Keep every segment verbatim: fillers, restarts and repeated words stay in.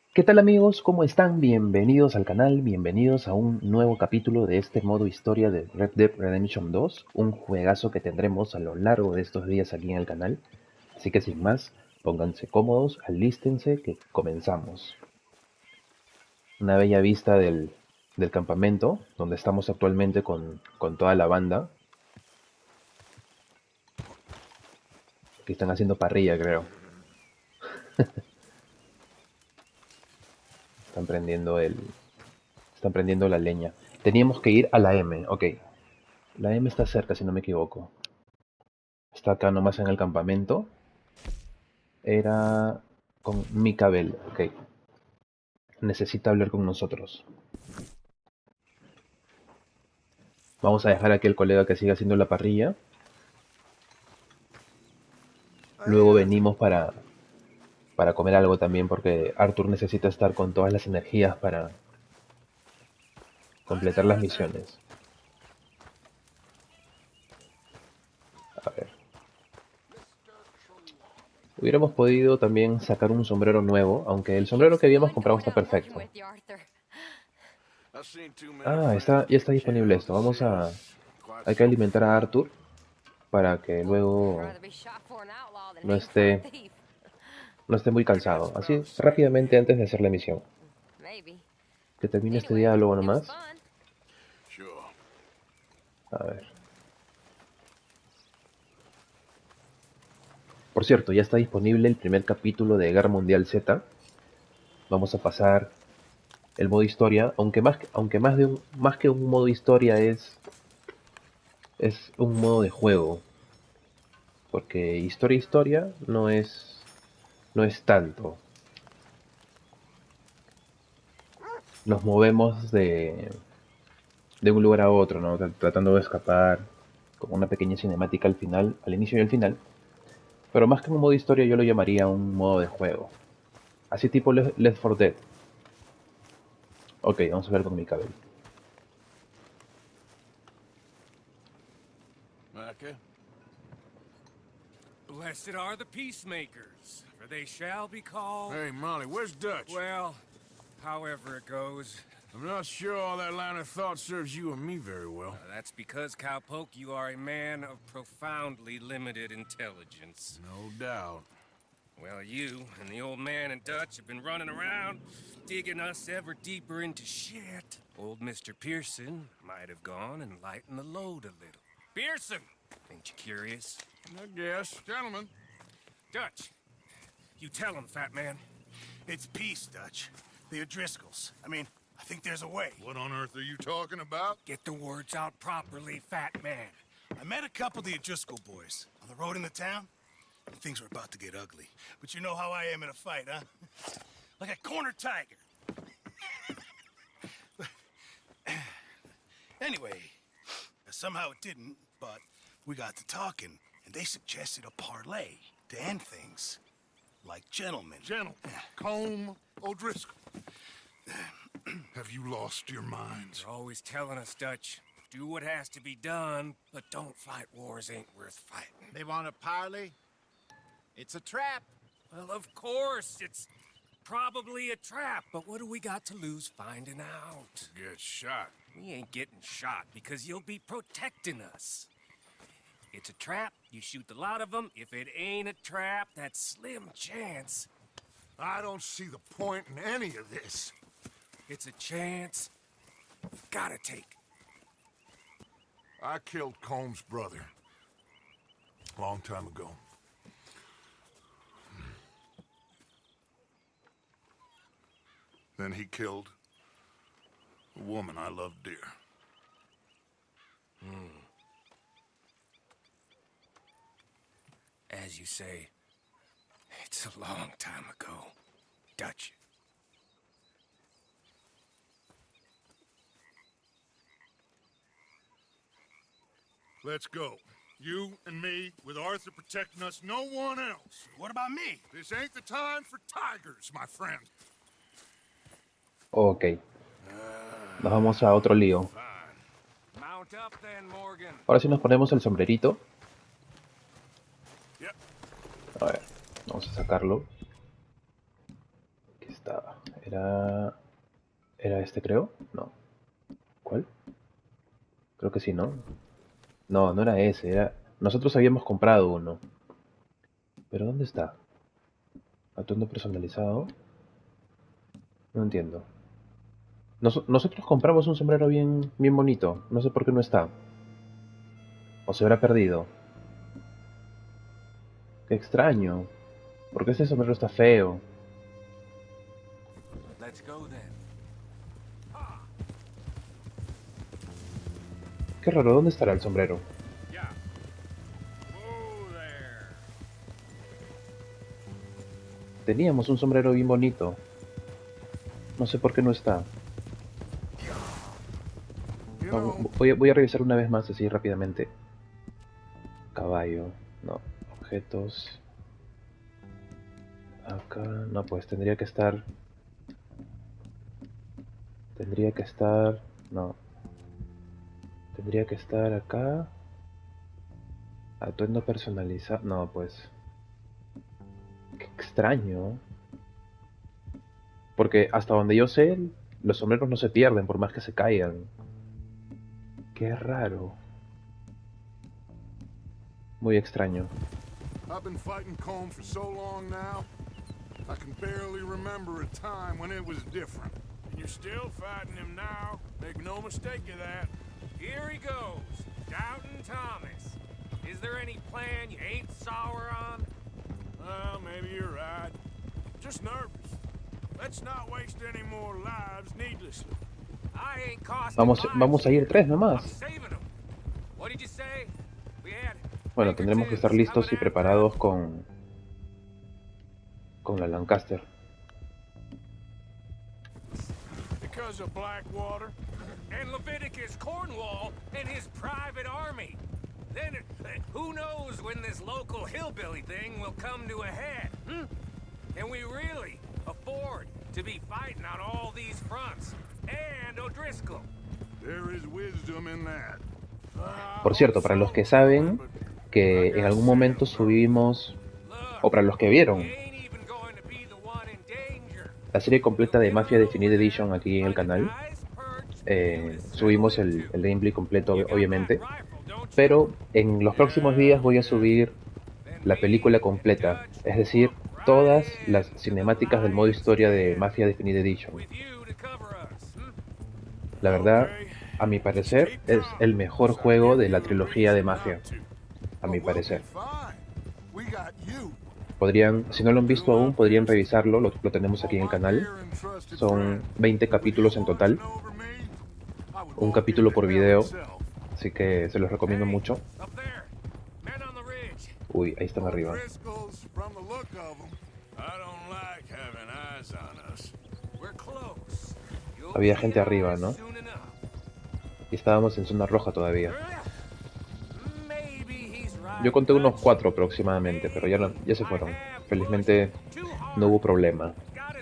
¿Qué tal amigos? ¿Cómo están? Bienvenidos al canal, bienvenidos a un nuevo capítulo de este modo historia de Red Dead Redemption dos, un juegazo que tendremos a lo largo de estos días aquí en el canal. Así que sin más, pónganse cómodos, alístense que comenzamos. Una bella vista del, del campamento, donde estamos actualmente con, con toda la banda, que están haciendo parrilla creo. Están prendiendo el... Están prendiendo la leña. Teníamos que ir a la M, ok. La M está cerca si no me equivoco. Está acá nomás en el campamento. Era con Mikabel, ok. Necesita hablar con nosotros. Vamos a dejar aquí al colega que siga haciendo la parrilla. Luego venimos para, para comer algo también porque Arthur necesita estar con todas las energías para completar las misiones. A ver. Hubiéramos podido también sacar un sombrero nuevo, aunque el sombrero que habíamos comprado está perfecto. Ah, está, ya está disponible esto. Vamos a... Hay que alimentar a Arthur para que luego no esté, no esté muy cansado. Así, rápidamente antes de hacer la misión. Que termine este diálogo nomás. A ver. Por cierto, ya está disponible el primer capítulo de Guerra Mundial Z. Vamos a pasar el modo historia, aunque más, aunque más, de un, más que un modo historia es, es un modo de juego. Porque historia historia no es, no es tanto. Nos movemos de, de un lugar a otro, ¿no? Tratando de escapar, como una pequeña cinemática al final, al inicio y al final. Pero más que un modo historia yo lo llamaría un modo de juego. Así tipo Left four Dead. Ok, vamos a ver con mi cabello. Micah? Blessed are the peacemakers, for they shall be called... Hey, Molly, where's Dutch? Well, however it goes. I'm not sure all that line of thought serves you and me very well. Uh, that's because, Cowpoke, you are a man of profoundly limited intelligence. No doubt. Well, you and the old man and Dutch have been running around, digging us ever deeper into shit. Old Mister Pearson might have gone and lightened the load a little. Pearson! Ain't you curious? I guess. Gentlemen. Dutch, you tell him, fat man. It's peace, Dutch. The O'Driscolls. I mean, I think there's a way. What on earth are you talking about? Get the words out properly, fat man. I met a couple of the O'Driscoll boys on the road into town. And things were about to get ugly. But you know how I am in a fight, huh? Like a corner tiger. Anyway, somehow it didn't, but we got to talking, and they suggested a parlay to end things. Like gentlemen. Gentlemen. Combe O'Driscoll. Have you lost your minds? You're always telling us, Dutch. Do what has to be done, but don't fight wars ain't worth fighting. They want a parley? It's a trap. Well, of course, it's probably a trap, but what do we got to lose finding out? Get shot. We ain't getting shot because you'll be protecting us. It's a trap, you shoot the lot of them. If it ain't a trap, that's slim chance. I don't see the point in any of this. It's a chance you've gotta take. I killed Combs' brother. A long time ago. Then he killed a woman I loved dear. Hmm. As you say, it's a long time ago, Dutch. Let's go. You and me, with Arthur protecting us, no one else. What about me? This ain't the time for tigers, my friend. Ok. Nos vamos a otro lío. Mount up then, Morgan. Ahora sí nos ponemos el sombrerito. Yep. A ver, vamos a sacarlo. estaba. Era... ¿Era este, creo? No. ¿Cuál? Creo que sí, ¿no? No, no era ese. Era... Nosotros habíamos comprado uno. ¿Pero dónde está? ¿Atuendo personalizado? No entiendo. Nos- nosotros compramos un sombrero bien, bien bonito. No sé por qué no está. ¿O se habrá perdido? Qué extraño. Porque este sombrero está feo. Let's go then. Qué raro, ¿dónde estará el sombrero? Yeah. Oh there. Teníamos un sombrero bien bonito. No sé por qué no está. You No, know, voy, a, voy a revisar una vez más así rápidamente. Caballo. No. Objetos. Acá. No, pues tendría que estar... Tendría que estar... No. Tendría que estar acá. Atuendo personalizado. No, pues... Qué extraño. Porque hasta donde yo sé, los sombreros no se pierden por más que se caigan. Qué raro. Muy extraño. I've been fighting Colm for so long now, I can barely remember a time when it was different. And you're still fighting him now. Make no mistake of that. Here he goes, Doubting Thomas. Is there any plan you ain't sour on? Well, maybe you're right. Just nervous. Let's not waste any more lives needlessly. I ain't costing Vamos, lives vamos a ir here. tres I'm nomás. saving 'em. What did you say? We had Bueno, tendremos que estar listos y preparados con... Con la Lancaster. Because of Blackwater? and Leviticus Cornwall and his private army. Then, uh, who knows when this local hillbilly thing will come to a head, hmm? Can we really afford to be fighting on all these fronts? And O'Driscoll. There is wisdom in that. Por cierto, para los que saben que en algún momento subimos, o para los que vieron la serie completa de Mafia Definitive Edition aquí en el canal, eh, subimos el, el gameplay completo obviamente, pero en los próximos días voy a subir la película completa, es decir, todas las cinemáticas del modo historia de Mafia Definitive Edition. La verdad, a mi parecer, es el mejor juego de la trilogía de Mafia, a mi parecer. Podrían, si no lo han visto aún, podrían revisarlo, lo, lo tenemos aquí en el canal. Son veinte capítulos en total, un capítulo por video, así que se los recomiendo mucho. Uy, ahí están arriba. Había gente arriba, ¿no? Y estábamos en zona roja todavía. Yo conté unos cuatro aproximadamente, pero ya, no, ya se fueron. Felizmente no hubo problema.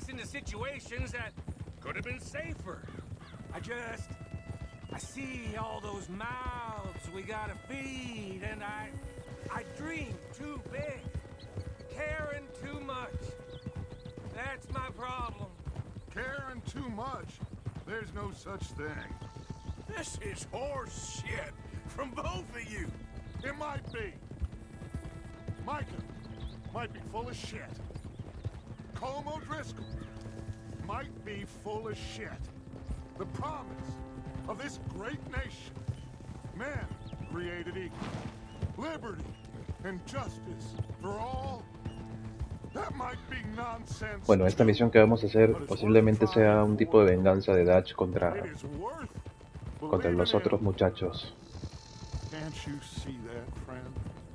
Caring too much? There's no such thing. This is horse shit from both of you. It might be. Micah might be full of shit. Colm O'Driscoll might be full of shit. The promise of this great nation. Men created equal. Liberty and justice for all. That might be nonsense. Bueno, esta misión que vamos a hacer posiblemente sea un tipo de venganza de Dutch contra, contra los otros muchachos. Can't you see that, friend?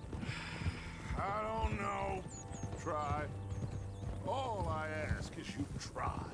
I don't know. Try. All I ask is you try.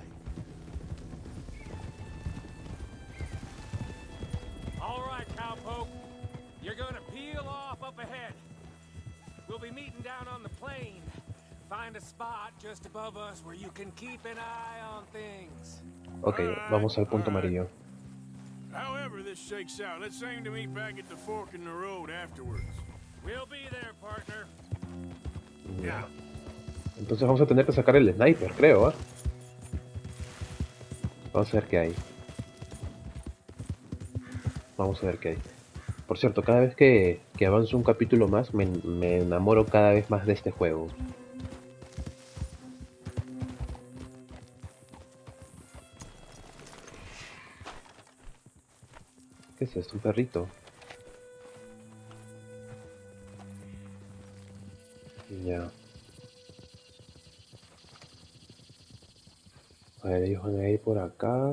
All right, cowpoke. You're gonna peel off up ahead. We'll be meeting down on the plain. Find a spot just above us where you can keep an eye on things. Ok, vamos al punto amarillo. However this shakes out, let's aim to meet back at the fork in the road afterwards. We'll be there, partner. Ya. Entonces vamos a tener que sacar el sniper, creo, ¿eh? Vamos a ver qué hay. Vamos a ver qué hay. Por cierto, cada vez que, que avanzo un capítulo más, me, me enamoro cada vez más de este juego. ¿Qué es esto? ¿Un perrito? Ya. A ver, ellos van a ir por acá.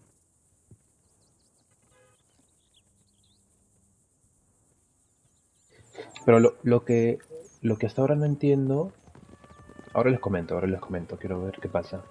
Pero lo, lo que lo que hasta ahora no entiendo... Ahora les comento, ahora les comento. Quiero ver qué pasa.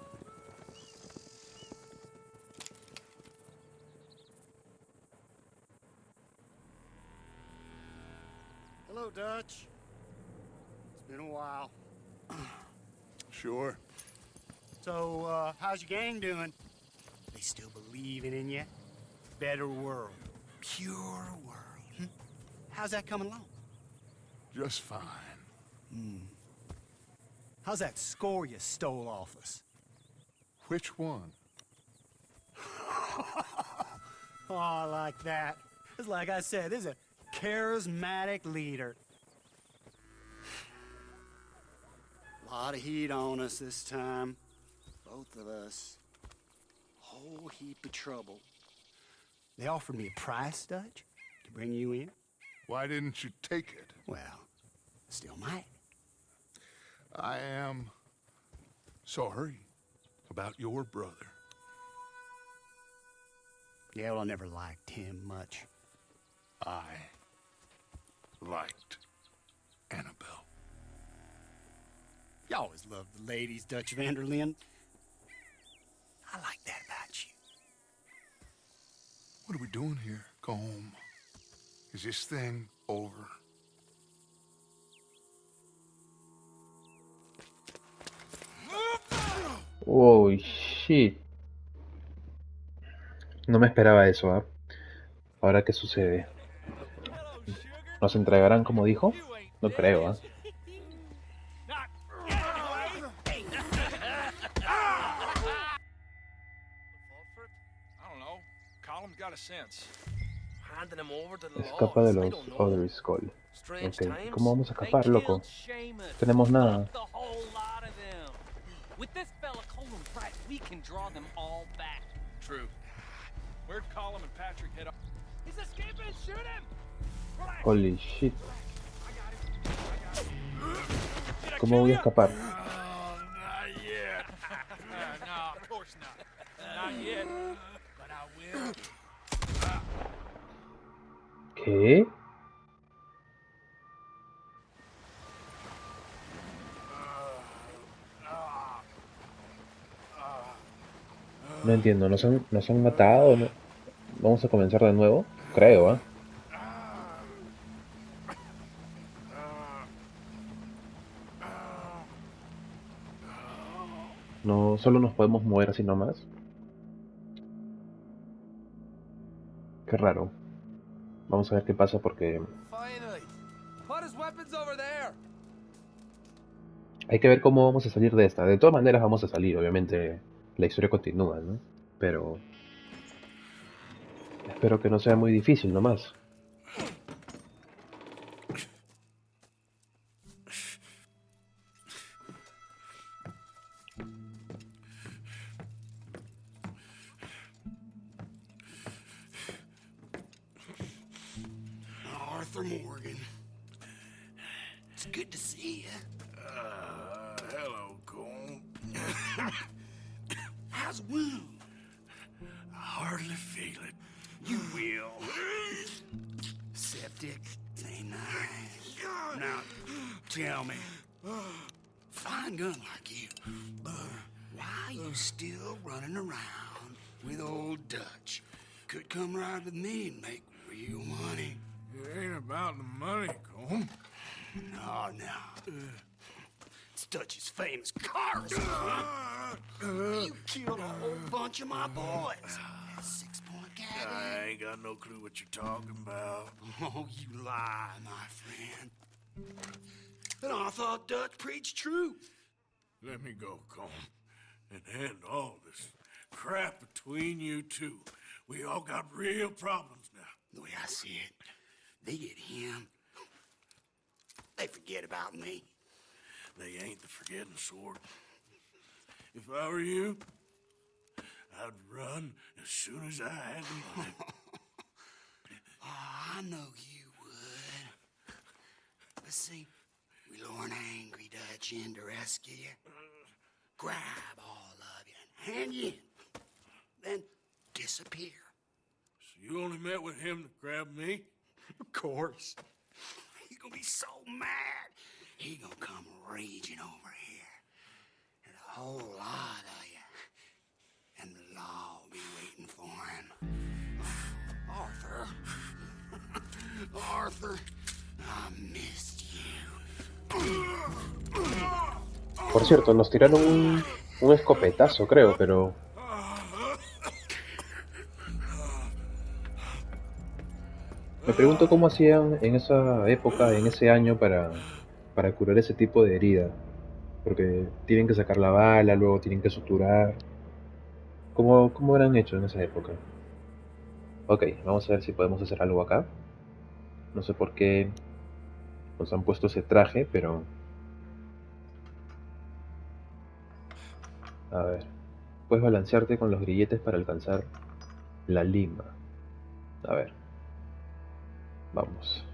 Hello, Dutch. It's been a while. Sure. So, uh, how's your gang doing? They still believing in you? Better world. Pure world. Hmm? How's that coming along? Just fine. Hmm. How's that score you stole off us? Which one? Oh, I like that. It's like I said, this is a charismatic leader. A lot of heat on us this time. Both of us. Whole heap of trouble. They offered me a price, Dutch, to bring you in. Why didn't you take it? Well, still might. I am sorry about your brother. Yeah, well, I never liked him much. I liked Annabelle. You always loved the ladies, Dutch van der Linde. I like that about you. What are we doing here? Go home. Is this thing over? Oh, shit. No me esperaba eso, ¿eh? Ahora, ¿qué sucede? ¿Nos entregarán como dijo? No creo, ¿eh? Escapa de los Other Skull. Ok, ¿cómo vamos a escapar, loco? No tenemos nada. With this fella Colin Pratt, we can draw them all back. True. Where'd Colin and Patrick head off? He's escaping! Shoot him! Relax. Holy shit. ¿Cómo voy a escapar? Oh, not yet. No, of course not. Not yet. But I will. ¿Qué? No entiendo, ¿nos han, nos han matado? ¿No? ¿Vamos a comenzar de nuevo? Creo, ¿eh? No, solo nos podemos mover así nomás. Qué raro. Vamos a ver qué pasa porque... Hay que ver cómo vamos a salir de esta. De todas maneras vamos a salir, obviamente. La historia continúa, ¿no? Pero... espero que no sea muy difícil nomás. Arthur Morgan. It's good to see you. Uh, hello, Cole. How's the wound? I hardly feel it. You will. Septic. Ain't nice. Now, tell me. Fine gun like you. But why you still running around with old Dutch? Could come right with me and make real money. It ain't about the money, Cole. No, no. It's Dutch's famous cars. You killed a whole bunch of my boys. That six-point gag. I ain't got no clue what you're talking about. Oh, you lie, my friend. And I thought Dutch preached truth. Let me go, Cole, and end all this crap between you two, we all got real problems now. The way I see it, they get him, they forget about me. They ain't the forgetting sort. If I were you, I'd run as soon as I had the money. Oh, I know you would. But see, we lure an angry Dutch in to rescue you, grab all of you and hand you in, then disappear. So you only met with him to grab me? Of course. He gonna be so mad. He gonna come raging over here. And a whole lot of you. And the law will be waiting for him. Arthur. Arthur, I missed you. Por cierto, nos tiraron un, un escopetazo, creo, pero... Me pregunto cómo hacían en esa época, en ese año, para, para curar ese tipo de herida. Porque tienen que sacar la bala, luego tienen que suturar. ¿Cómo, cómo eran hechos en esa época? Ok, vamos a ver si podemos hacer algo acá. No sé por qué nos han puesto ese traje, pero... A ver. Puedes balancearte con los grilletes para alcanzar la lima. A ver. Vamos.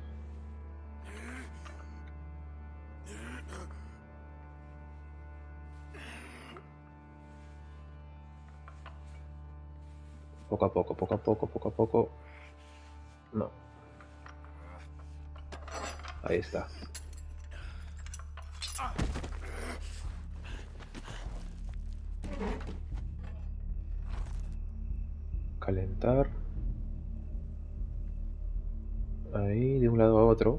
Poco a poco, poco a poco, poco a poco. No. Ahí está. Calentar. Ahí, de un lado a otro.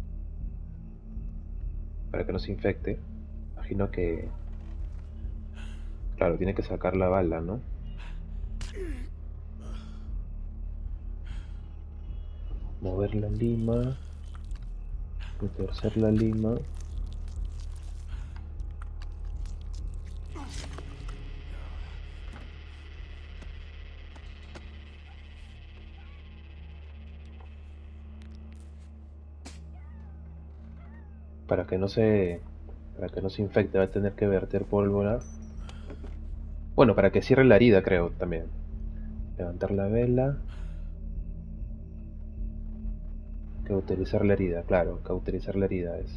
Para que no se infecte. Imagino que... Claro, tiene que sacar la bala, ¿no? Mover la lima. Torcer la lima. Para que no se para que no se infecte va a tener que verter pólvora. Bueno, para que cierre la herida, creo, también. Levantar la vela. Cauterizar la herida, claro, cauterizar la herida es.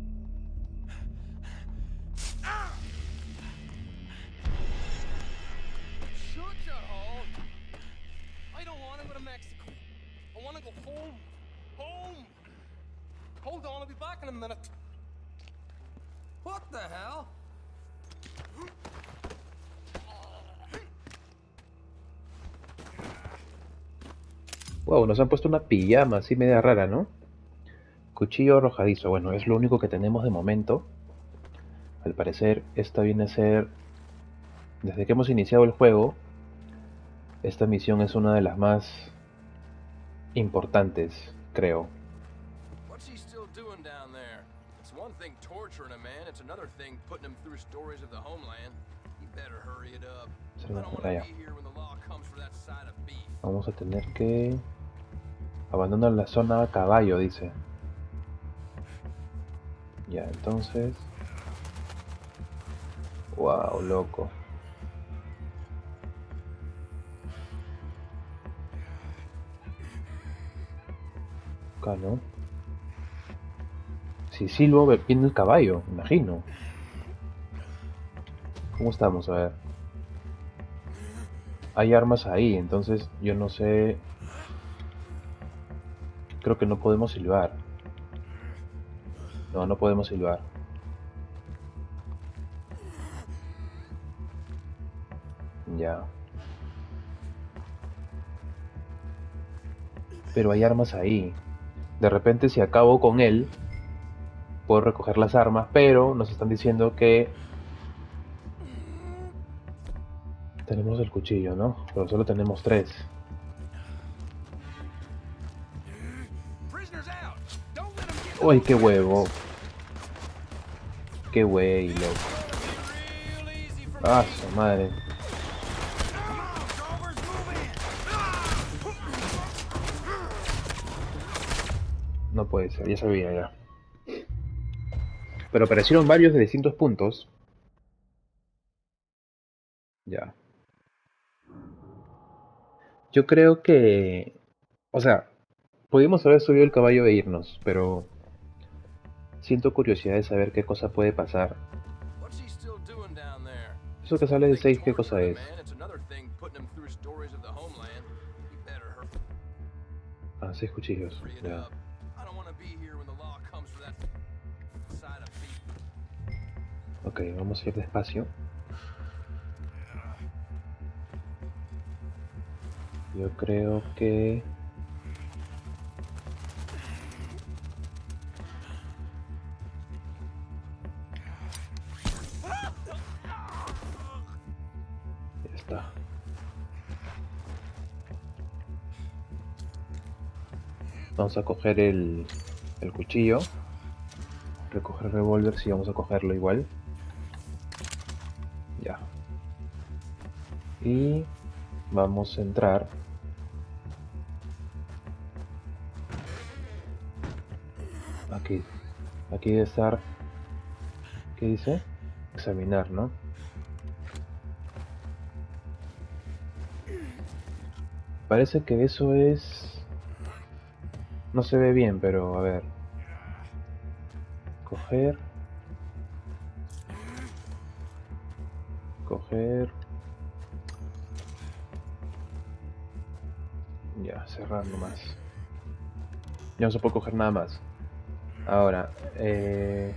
Wow, nos han puesto una pijama así media rara, ¿no? Cuchillo arrojadizo. Bueno, es lo único que tenemos de momento. Al parecer, esta viene a ser... Desde que hemos iniciado el juego, esta misión es una de las más importantes, creo. Es una pantalla. Vamos a tener que... Abandonar la zona a caballo, dice. Ya, entonces... Wow, loco. Acá, ¿no? Si silbo, viene el caballo, imagino. ¿Cómo estamos? A ver. Hay armas ahí, entonces yo no sé... Creo que no podemos silbar. No, no podemos silbar. Ya. Pero hay armas ahí. De repente si acabo con él, puedo recoger las armas, pero nos están diciendo que... Tenemos el cuchillo, ¿no? Pero solo tenemos tres. ¡Uy, qué huevo! ¡Qué güey, loco! ¡Ah, su madre! no puede ser, ya sabía ya. Pero aparecieron varios de distintos puntos. Ya. Yo creo que... O sea, pudimos haber subido el caballo e irnos, pero... Siento curiosidad de saber qué cosa puede pasar. Eso que sale de seis, ¿qué cosa es? Ah, seis cuchillos. Ya. Ok, vamos a ir despacio. Yo creo que... Ya está. Vamos a coger el, el cuchillo. Recoger el revólver, sí, vamos a cogerlo igual. Ya. Y vamos a entrar. Aquí. Aquí debe estar... ¿Qué dice? Examinar, ¿no? Parece que eso es... No se ve bien, pero a ver. Coger. Coger. Ya, cerrar nomás. Ya no se puede coger nada más. Ahora, eh...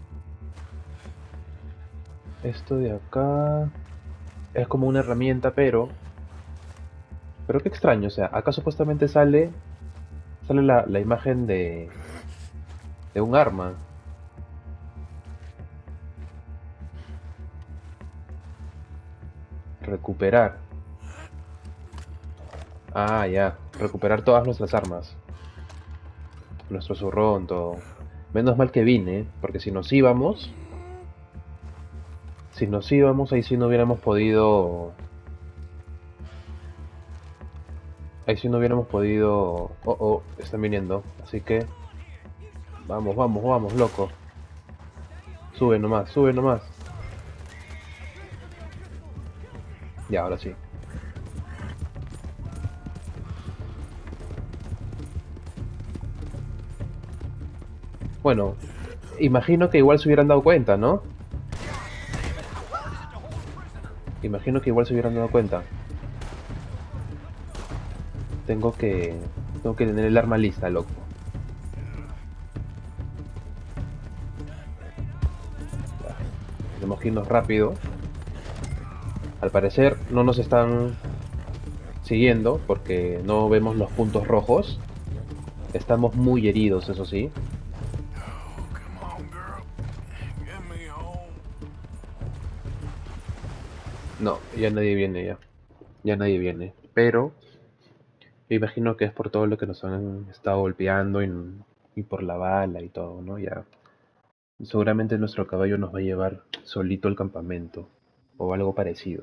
esto de acá... es como una herramienta, pero... Pero qué extraño, o sea, acá supuestamente sale... Sale la, la imagen de... de un arma. Recuperar. Ah, ya. Recuperar todas nuestras armas. Nuestro zurrón, todo. Menos mal que vine, porque si nos íbamos... Si nos íbamos, ahí sí no hubiéramos podido... Ahí sí no hubiéramos podido... Oh, oh, están viniendo. Así que... Vamos, vamos, vamos, loco. Sube nomás, sube nomás. Ya, ahora sí. Bueno, imagino que igual se hubieran dado cuenta, ¿no? Imagino que igual se hubieran dado cuenta. Tengo que... Tengo que tener el arma lista, loco. Ya. Tenemos que irnos rápido. Al parecer no nos están siguiendo porque no vemos los puntos rojos. Estamos muy heridos, eso sí. No, ya nadie viene ya. Ya nadie viene. Pero me imagino que es por todo lo que nos han estado golpeando y, y por la bala y todo, ¿no? Ya. Seguramente nuestro caballo nos va a llevar solito al campamento. O algo parecido.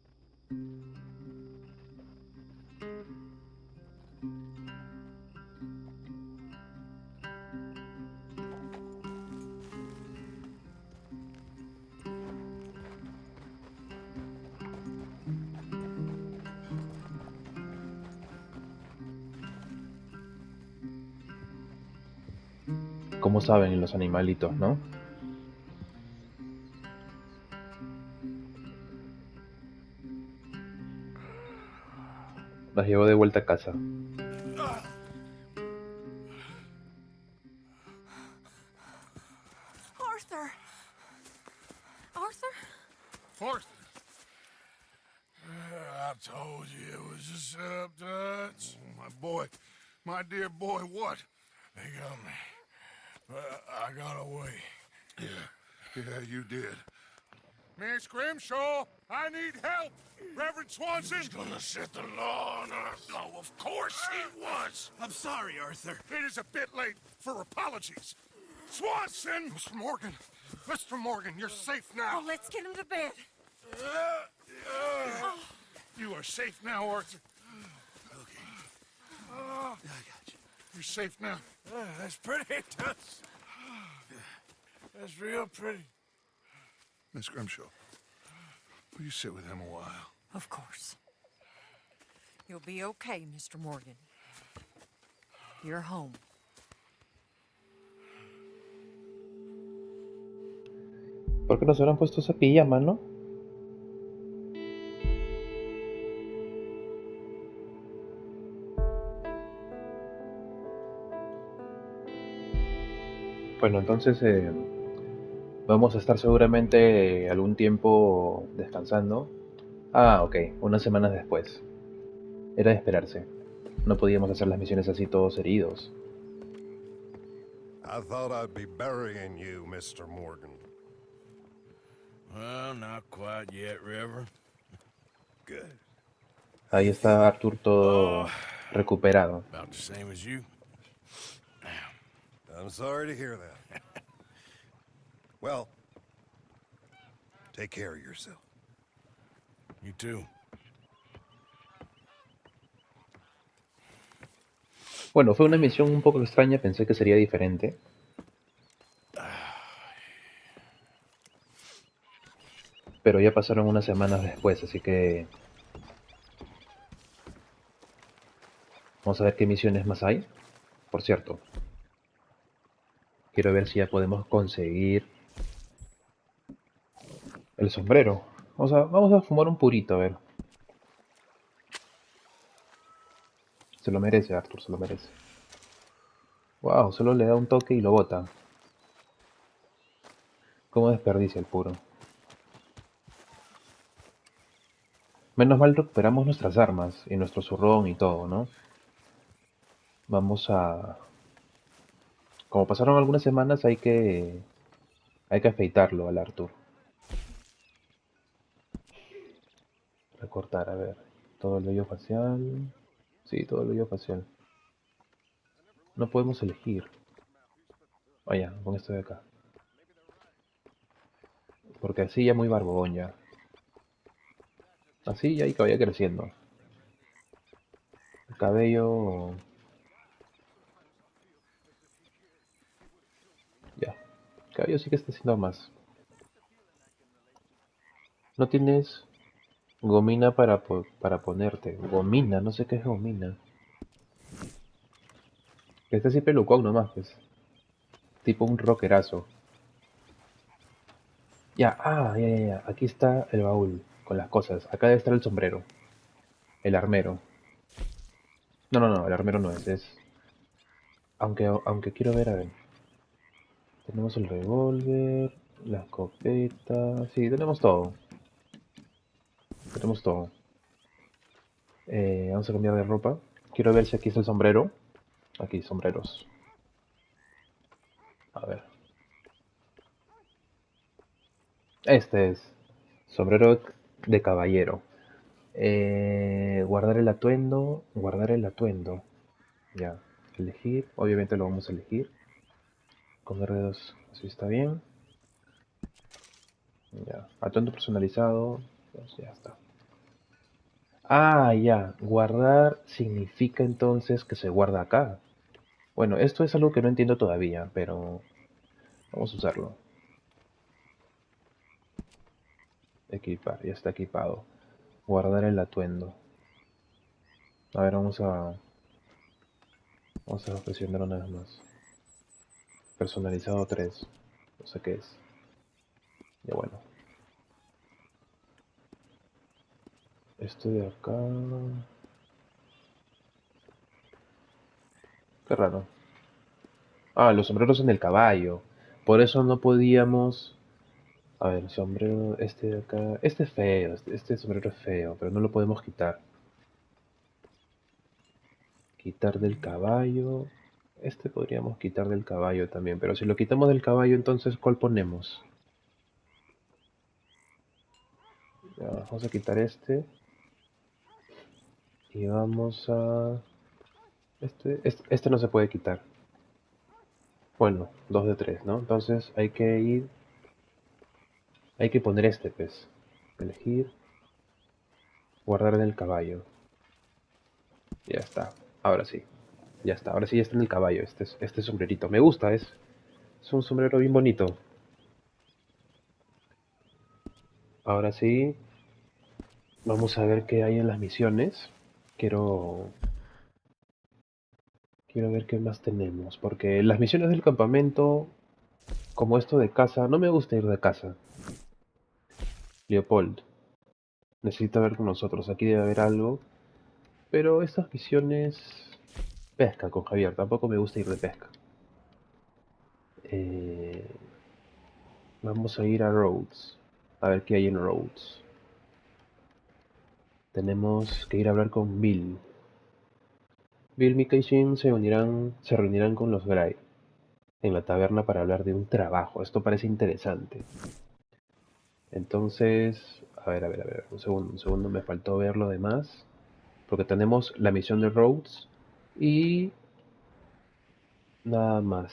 Como saben los animalitos, ¿no? Las llevo de vuelta a casa. Arthur! Arthur? Arthur! Uh, I told you it was a setup, Dutch. Oh, my boy. My dear boy, what? They got me. But I got away. Yeah, yeah, you did. Miss Grimshaw, I need help! Reverend Swanson! He's gonna set the law on us. Oh, of course he was! I'm sorry, Arthur. It is a bit late for apologies. Swanson! Mister Morgan, Mister Morgan, you're safe now. Oh, let's get him to bed. Uh, uh, Oh. You are safe now, Arthur. Okay. I got you. You're safe now. Uh, that's pretty. That's, that's real pretty. Miss Grimshaw, will you sit with him a while? Of course. You'll be okay, Mister Morgan. You're home. ¿Por qué no se habrán puesto esa pijama, no? Bueno, entonces eh, vamos a estar seguramente algún tiempo descansando. Ah, ok, unas semanas después. Era de esperarse. No podíamos hacer las misiones así todos heridos. I thought I'd be burying you, Mister Morgan. Well, not quite yet, Reverend. Good. Ahí está Arthur todo recuperado. About the same as you. I'm sorry to hear that. Well, take care of yourself. You too. Bueno, fue una misión un poco extraña, pensé que sería diferente. Pero ya pasaron unas semanas después, así que... Vamos a ver qué misiones más hay. Por cierto, quiero ver si ya podemos conseguir el sombrero. Vamos a, vamos a fumar un purito, a ver. Se lo merece, Arthur, se lo merece. Wow, solo le da un toque y lo bota. ¿Cómo desperdicia el puro? Menos mal recuperamos nuestras armas y nuestro zurrón y todo, ¿no? Vamos a... Como pasaron algunas semanas, hay que... Hay que afeitarlo al Arthur. Recortar, a ver. Todo el vello facial... Sí, todo el vello facial. No podemos elegir. Vaya, con esto de acá. Porque así ya muy barbón ya. Así ya hay que vaya creciendo. El cabello... Ya. El cabello sí que está haciendo más. No tienes gomina para, po para ponerte. Gomina, no sé qué es gomina. Este sí pelucón nomás, pues. Tipo un rockerazo. Ya, ah, ya, ya, ya. Aquí está el baúl con las cosas. Acá debe estar el sombrero. El armero. No, no, no, el armero no es. Es... Aunque, aunque quiero ver, a ver. Tenemos el revólver, la escopeta... Sí, tenemos todo. Tenemos todo. Eh, vamos a cambiar de ropa. Quiero ver si aquí está el sombrero. Aquí, sombreros. A ver. Este es. Sombrero de caballero. Eh, guardar el atuendo. Guardar el atuendo. Ya. Elegir. Obviamente lo vamos a elegir. Con R dos. Así está bien. Ya. Atuendo personalizado. Pues ya está. Ah, ya. Guardar significa entonces que se guarda acá. Bueno, esto es algo que no entiendo todavía, pero vamos a usarlo. Equipar, ya está equipado. Guardar el atuendo. A ver, vamos a... Vamos a presionar una vez más. Personalizado tres. No sé qué es. Ya bueno. Esto de acá... Qué raro. Ah, los sombreros en el caballo. Por eso no podíamos... A ver, sombrero, este de acá... Este es feo, este, este sombrero es feo, pero no lo podemos quitar. Quitar del caballo... Este podríamos quitar del caballo también, pero si lo quitamos del caballo, entonces, ¿cuál ponemos? Ya, vamos a quitar este. Y vamos a... Este, este, este no se puede quitar. Bueno, dos de tres, ¿no? Entonces hay que ir... Hay que poner este, pues. Elegir. Guardar en el caballo. Ya está. Ahora sí. Ya está, ahora sí ya está en el caballo, este, este sombrerito. Me gusta, es, es un sombrero bien bonito. Ahora sí, vamos a ver qué hay en las misiones. Quiero... Quiero ver qué más tenemos, porque las misiones del campamento, como esto de casa, no me gusta ir de casa. Leopold, necesita ver con nosotros, aquí debe haber algo. Pero estas misiones... Pesca con Javier, tampoco me gusta ir de pesca. Eh... Vamos a ir a Rhodes, a ver qué hay en Rhodes. Tenemos que ir a hablar con Bill. Bill, Mika y Jim se unirán, se reunirán con los Gray en la taberna para hablar de un trabajo. Esto parece interesante. Entonces, a ver, a ver, a ver, un segundo, un segundo, me faltó ver lo demás. Porque tenemos la misión de Rhodes y nada más.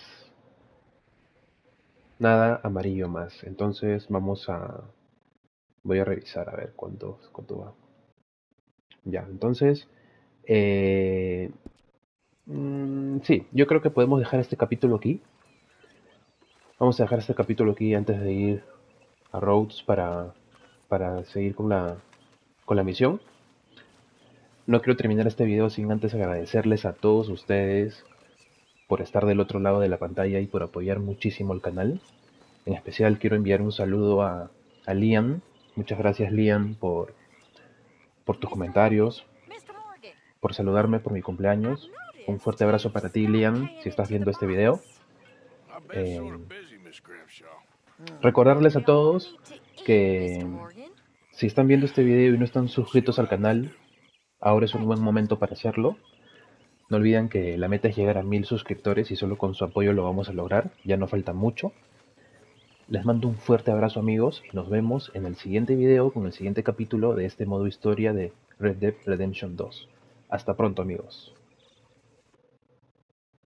Nada amarillo más. Entonces vamos a... Voy a revisar a ver cuánto, cuánto va. Ya, entonces... Eh... Mm, sí, yo creo que podemos dejar este capítulo aquí. Vamos a dejar este capítulo aquí antes de ir a Rhodes para, para seguir con la, con la misión. No quiero terminar este video sin antes agradecerles a todos ustedes por estar del otro lado de la pantalla y por apoyar muchísimo el canal. En especial quiero enviar un saludo a, a Liam. Muchas gracias, Liam, por, por tus comentarios, por saludarme por mi cumpleaños. Un fuerte abrazo para ti, Liam, si estás viendo este video. Eh, recordarles a todos que si están viendo este video y no están suscritos al canal, ahora es un buen momento para hacerlo. No olviden que la meta es llegar a mil suscriptores y solo con su apoyo lo vamos a lograr. Ya no falta mucho. Les mando un fuerte abrazo, amigos, y nos vemos en el siguiente video con el siguiente capítulo de este modo historia de Red Dead Redemption dos. Hasta pronto, amigos.